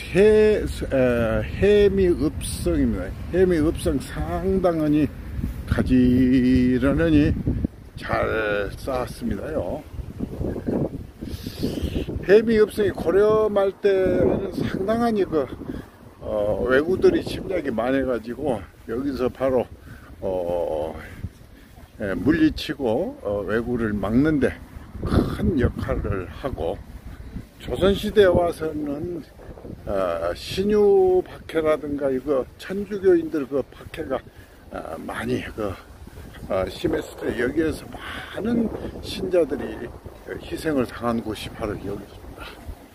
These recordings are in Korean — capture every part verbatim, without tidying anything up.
해, 에, 해미읍성입니다. 해미읍성 상당히 가지런히 잘 쌓았습니다요. 해미읍성이 고려 말 때는 상당한 그 어, 왜구들이 침략이 많아가지고 여기서 바로 어, 예, 물리치고 어, 왜구를 막는데 큰 역할을 하고, 조선시대에 와서는 어, 신유 박해라든가 이거 천주교인들 그 박해가 어, 많이 그 어, 심했을 때 여기에서 많은 신자들이 희생을 당한 곳이 바로 여기입니다.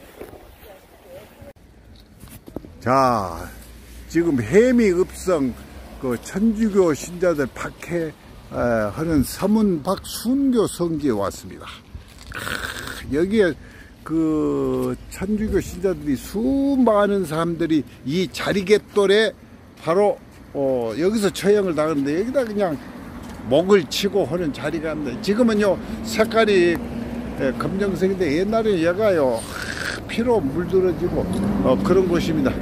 자, 지금 해미읍성 그 천주교 신자들 박해하는 서문박 순교 성지에 왔습니다. 아, 여기에 그 천주교 신자들이 수많은 사람들이 이 자리갯돌에 바로 어 여기서 처형을 당하는데, 여기다 그냥 목을 치고 하는 자리가 있는데, 지금은요 색깔이 예, 검정색인데 옛날에 얘가요 하, 피로 물들어지고 어, 그런 곳입니다.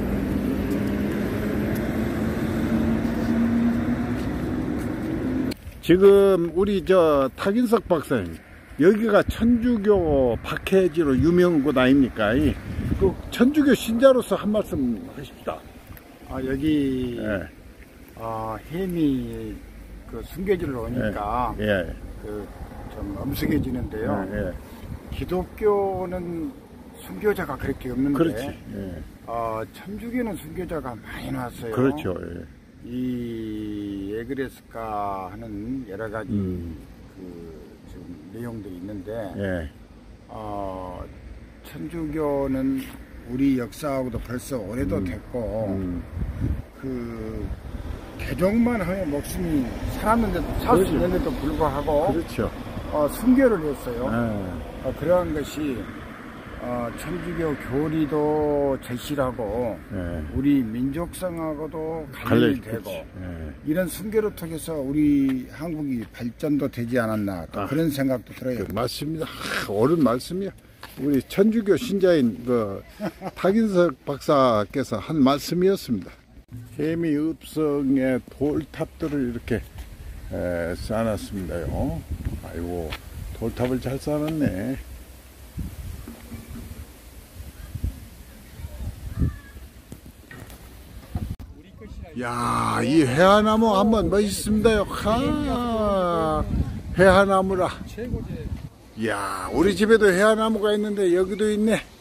지금 우리 저 탁인석 박사님, 여기가 천주교 박해지로 유명한 곳 아닙니까? 그 천주교 신자로서 한 말씀 하십시다. 아, 여기 예. 아, 해미 그 순교지로 오니까 예. 예. 그 좀 엄숙해지는데요. 예. 예. 기독교는 순교자가 그렇게 없는데, 그렇지. 예. 어, 천주교는 순교자가 많이 나왔어요. 그렇죠. 예. 이 왜 그랬을까 하는 여러 가지 음. 그 지금 내용들이 있는데, 예. 어, 천주교는 우리 역사하고도 벌써 오래도 음. 됐고, 음. 그 개종만 하면 목숨이 살았는데도 살 수 그렇죠. 있는데도 불구하고 그렇죠. 어, 순교를 했어요. 예. 어, 그러한 것이 어, 천주교 교리도 절실하고 예. 우리 민족성하고도 관련이 갈려, 되고, 예. 이런 순교를 통해서 우리 한국이 발전도 되지 않았나, 또 아, 그런 생각도 들어요. 그 맞습니다. 하, 옳은 말씀이요. 우리 천주교 신자인 그 탁인석 박사께서 한 말씀이었습니다. 해미읍성의 돌탑들을 이렇게 에, 쌓아놨습니다요. 아이고, 돌탑을 잘 쌓아놨네. 야, 이 회화나무 한번 멋있습니다요. 하, 회화나무라. 야, 우리 집에도 회화나무가 있는데 여기도 있네.